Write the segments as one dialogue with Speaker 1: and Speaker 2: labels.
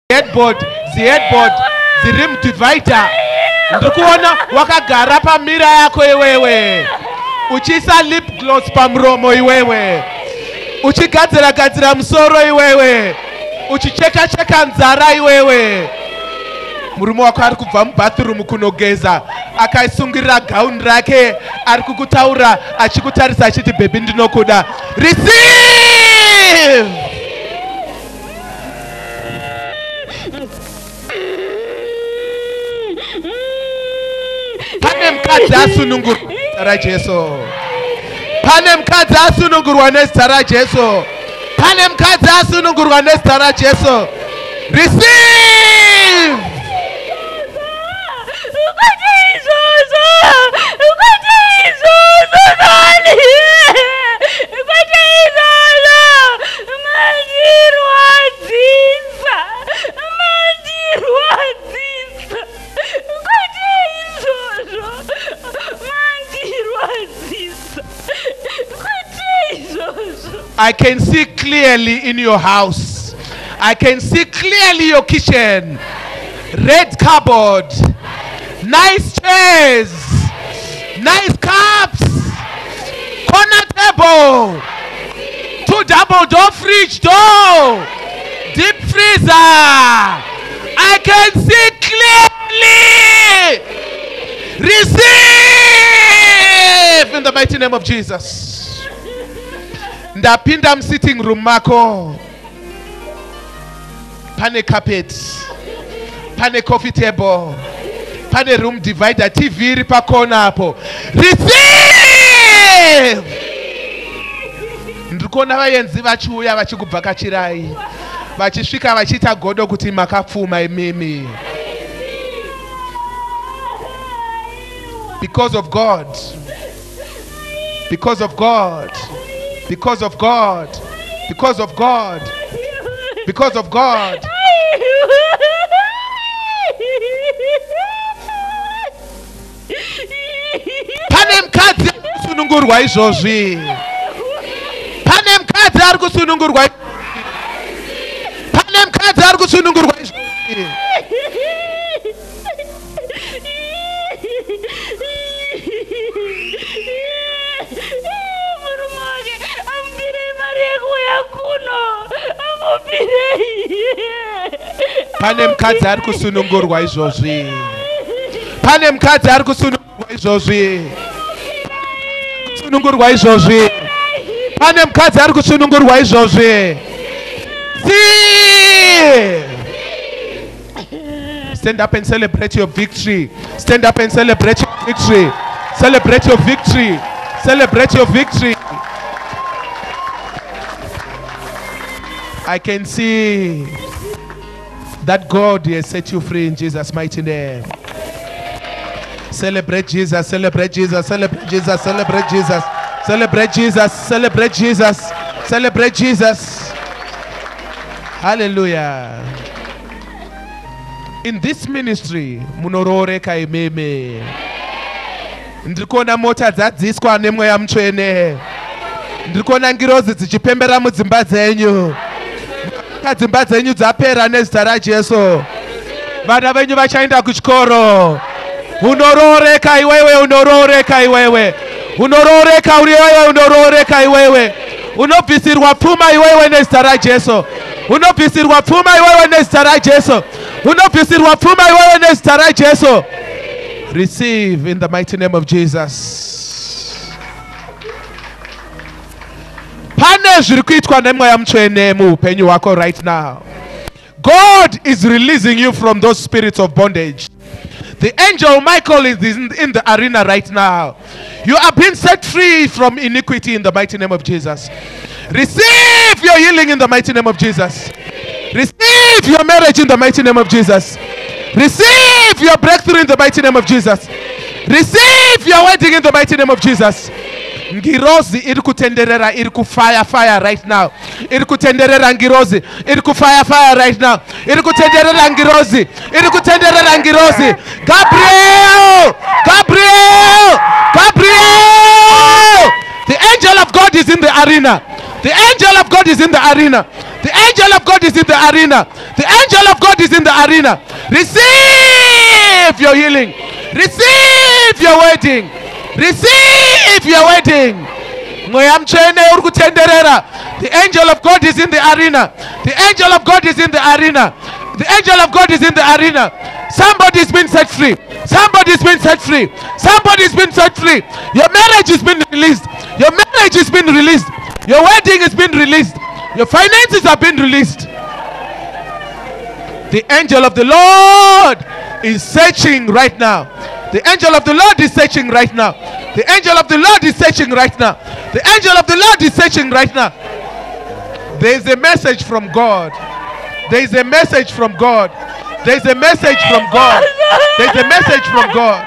Speaker 1: headboard ziri divider. Ndikuona wakagara pamira yako iwewe. Uchisa lip gloss pamuromo iwewe. Uchigadzira musoro iwewe. Uchicheka nzara iwewe. Murume wako ari kubva mubathroom kunogeza, akaisungirira gauni rake, ari kukutaura achikutarisa achiti baby ndinokuda. Receive! Pane mukadzi asunungurwa nezita raJesu. Pane mukadzi asunungurwa nezita raJesu. Pane mukadzi asunungurwa nezita raJesu. Receive! I can see clearly in your house. I can see clearly your kitchen. Red cupboard, nice chairs, nice cups, corner table, 2 double door fridge door, deep freezer. I can see clearly. Receive in the mighty name of Jesus. Ndapinda sitting room mako. Pane carpet, pane coffee table, pane room divider, TV iri pakona hapo. Receive! Ndikona vayenzi vachiuya vachikubvakachirai, vachisvika vachita godo kuti makapfuma imimi. Because of God. Because of God. Because of God. Because of God. Because of God. Pane mukadzi kusunungurwa izvozvi. Pane mukadzi ari kusunungurwa. Pane mukadzi ari kusunungurwa izvozvi. Pane mukadzi ari kusunungurwa izvozvi. Pane mukadzi ari kusunungurwa izvozvi. Kusunungurwa izvozvi. Pane mukadzi ari kusunungurwa izvozvi. Stand up and celebrate your victory. Stand up and celebrate your victory. Celebrate your victory. Celebrate your victory. I can see that God has set you free in Jesus' mighty name. Celebrate Jesus, celebrate Jesus, celebrate Jesus, celebrate Jesus, celebrate Jesus, celebrate Jesus, celebrate Jesus. Hallelujah. In this ministry, munororeka imeme. Ndikona mota dzadziswa nemweya mutsvene. Ndikona ngirozi dzichipembera mudzimba dzenyu. Dzimba dzenyu dzapera nezita raJesu. Vana venyu vachaenda kuchikoro. Unororeka iwewe, unororeka iwewe. Unororeka iwewe, unororeka iwewe. Unobvisirwa pfuma iwewe nezita raJesu. Unobvisirwa pfuma iwewe nezita raJesu. Unobvisirwa pfuma iwewe nezita raJesu. Receive in the mighty name of Jesus. Pane zviri kuitwa nemweya mutsvene muupenyu hwako right now. God is releasing you from those spirits of bondage. The angel Michael is in the arena right now. You are being set free from iniquity in the mighty name of Jesus. Receive your healing in the mighty name of Jesus. Receive your marriage in the mighty name of Jesus. Receive your breakthrough in the mighty name of Jesus. Receive your wedding in the mighty name of Jesus. Ngirozi iri kutenderera, iri fire right now. Iri kutenderera ngirozi, iri fire right now. Iri kutenderera ngirozi, iri kutenderera ngirozi. Gabriel! Gabriel! Gabriel! The angel of God is in the arena. The angel of God is in the arena. The angel of God is in the arena. The angel of God is in the arena. Receive your healing. Receive your wedding. Receive your wedding. The angel of God is in the arena. The angel of God is in the arena. The angel of God is in the arena. Somebody's been set free. Somebody's been set free. Somebody's been set free. Your marriage has been released. Your marriage has been released. Your wedding has been released. Your finances have been released. The angel of the Lord is searching right now. The angel of the Lord is searching right now. The angel of the Lord is searching right now. The angel of the Lord is searching right now. There is a message from God. There is a message from God. There is a message from God. There is a message from God.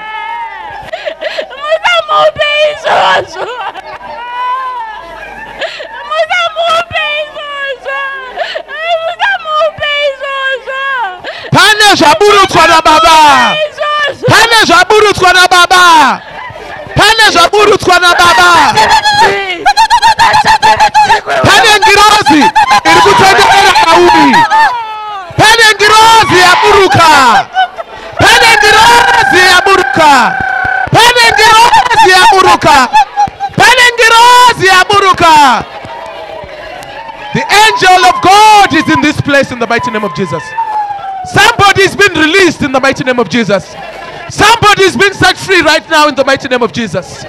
Speaker 1: Pane zvaburutswa naBaba. Pane zvaburutswa naBaba. Pane zvaburutswa naBaba. Pane ngirozi iri kutenderera pauri. Pane ngirozi yaburuka. Pane ngirozi yaburuka. Pane ngirozi yaburuka. Pane ngirozi yaburuka. The angel of God is in this place in the mighty name of Jesus. Somebody's been released in the mighty name of Jesus. Somebody's been set free right now in the mighty name of Jesus.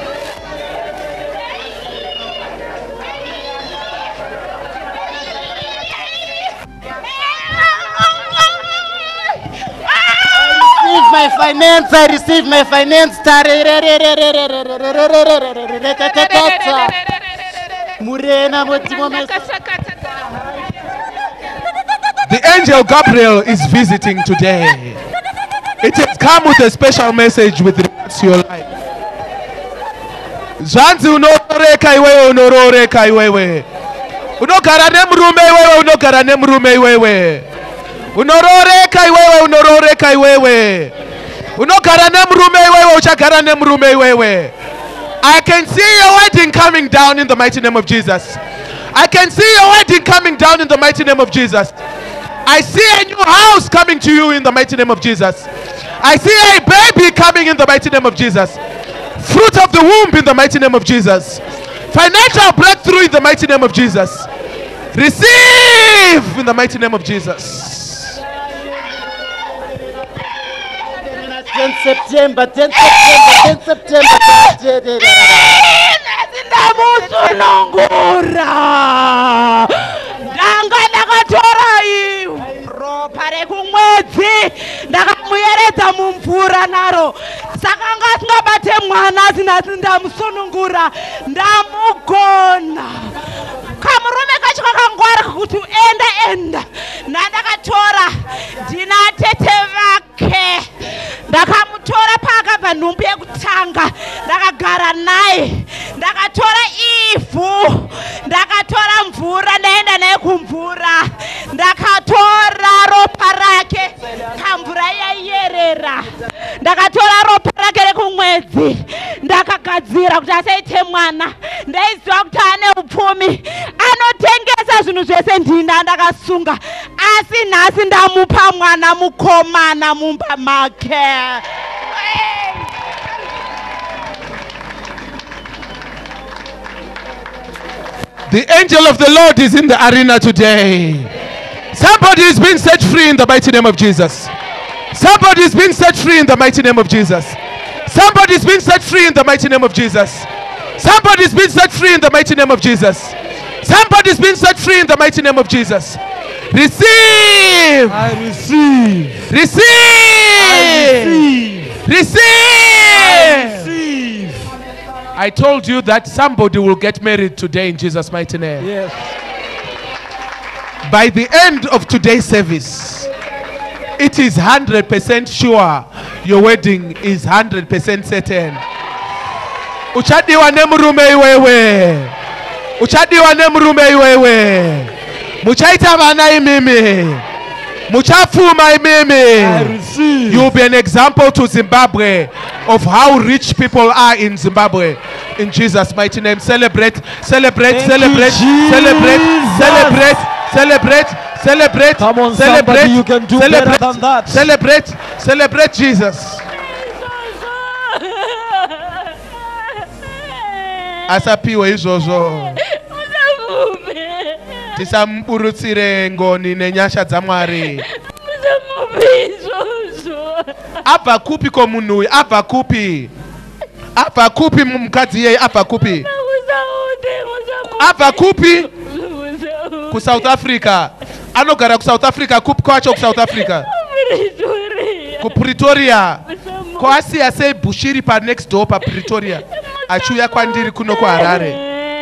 Speaker 2: My finance, I receive my finance.
Speaker 1: The angel Gabriel is visiting today. It has come with a special message with regards to your life. Zvanzi unororeka iwewe, unororeka iwewe. Unogara nemurume iwewe, unogara nemurume iwewe. Unororeka iwewe, unororeka iwewe. Unogara nemurume iwewe, uchagara nemurume iwewe. I can see your wedding coming down in the mighty name of Jesus. I can see your wedding coming down in the mighty name of Jesus. I see a new house coming to you in the mighty name of Jesus. I see a baby coming in the mighty name of Jesus. Fruit of the womb in the mighty name of Jesus. Financial breakthrough in the mighty name of Jesus. Receive in the mighty name of Jesus.
Speaker 2: 10 September.
Speaker 3: ropa rekumwedzi ndakamuyeredza mumvura naro saka ngasingabate mwana asinasi ndamusunungura ndamugona kamurume kacho kakangwara kuti enda ndandakatora ndina tete vake ndakamutora paakabva nhumbu yekutanga ndakagara naye ndakatora ivhu ndakatora mvura ndaenda naye kumvura ndakatora ropa rake kamvura yaiyerera ndakatora ropa rake rekumwedzi ndakagadzira kuti asaite mwana ndaiziva kuti ane upfumi anotengesa zvinhu zvese ndinda ndakasunga asi nhasi ndamupa mwana mukomana mumba make.
Speaker 1: The angel of the Lord is in the arena today. Somebody is being set free in the mighty name of Jesus. Somebody is being set free in the mighty name of Jesus. Somebody is being set free in the mighty name of Jesus. Somebody is being set free in the mighty name of Jesus. Somebody is being set free in the mighty name of Jesus. Receive.
Speaker 2: I receive.
Speaker 1: Receive.
Speaker 2: I receive.
Speaker 1: Receive.
Speaker 2: I receive.
Speaker 1: I told you that somebody will get married today in Jesus' mighty name.
Speaker 2: Yes.
Speaker 1: By the end of today's service, it is 100% sure your wedding is 100% certain. Uchadiwa nemurume iwewe. Uchadiwa nemurume iwewe. Muchaita vana imimi. Muchafuma imimi. You will be an example to Zimbabwe of how rich people are in Zimbabwe. In Jesus' mighty name. Celebrate, celebrate, celebrate, celebrate, celebrate, celebrate, Celebrate.
Speaker 4: Come on,
Speaker 1: Celebrate.
Speaker 4: somebody, you can do better than that.
Speaker 1: Celebrate Jesus. Asapiwe izvozvo. Tisamburutsire ngoni nenyasha dzaMwari. Abva kupi komunhu uyu? Abva kupi? Abva kupi mukadzi iyeye? Abva kupi? Abva kupi? KuSouth Africa. Anogara kuSouth Africa. Kupi kwacho kuSouth Africa? KuPretoria. Kwasiya sei Bushiri pa next door pa Pretoria. Achiuya kwandiri kuno kuHarare.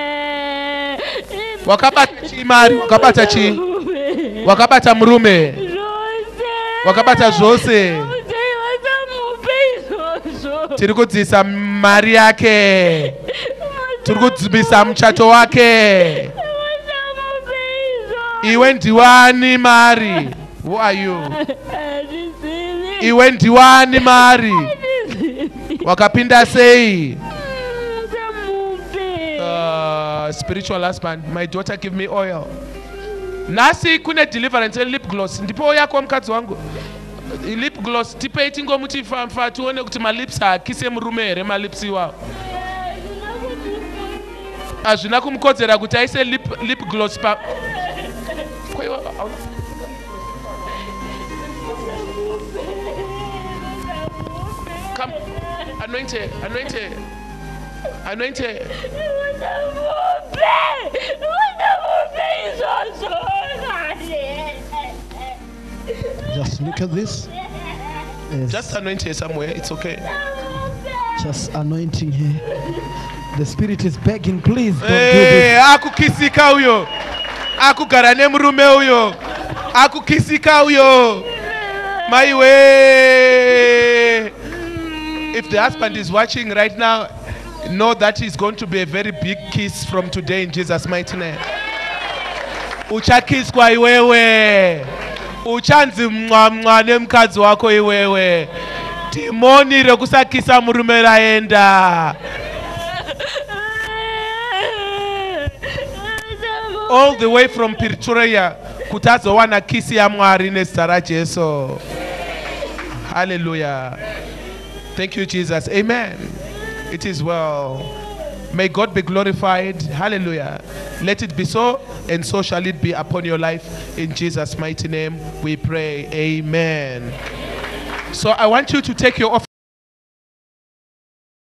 Speaker 1: Wakabata chi mari? Wakabata chi? Wakabata murume? Wakabata zvose? Tiri kudzisa mari yake. Tiri kudzibisa muchato wake. Iwe ndiwani mari? Who are you? Iwe ndiwani mari? Wakapinda sei? Spiritual husband, my daughter give me oil. Nasi kune deliverance lip gloss. Ndipo yako mkadzi wangu. Lip gloss tipe itingo muti famfa tuone kuti ma lips akise murume here ma lips iwawo. Azvina kumukodzera kuti aise lip gloss pa. Come, anoint her.
Speaker 4: Just look at this. Yes.
Speaker 1: Just anoint her somewhere. It's okay.
Speaker 4: Just anointing her. The Spirit is begging, please don't do this.
Speaker 1: Akukisika uyo. Akugara nemurume uyo. Akukisika uyo. My way. If the husband is watching right now, know that is going to be a very big kiss from today in Jesus' mighty name. Uchakiswa iwewe. Uchanzi mwa nemukadzi wako iwewe. Timoni rekusakisa murume raenda. All the way from Pretoria kutazo wana kisi ya Mwari nezita raJesu. Hallelujah. Thank you, Jesus. Amen. It is well. May God be glorified. Hallelujah. Let it be so, and so shall it be upon your life. In Jesus' mighty name we pray. Amen. So I want you to take your offering.